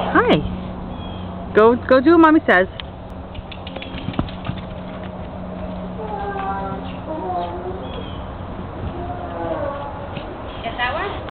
Hi. Go do what Mommy says. Get that one?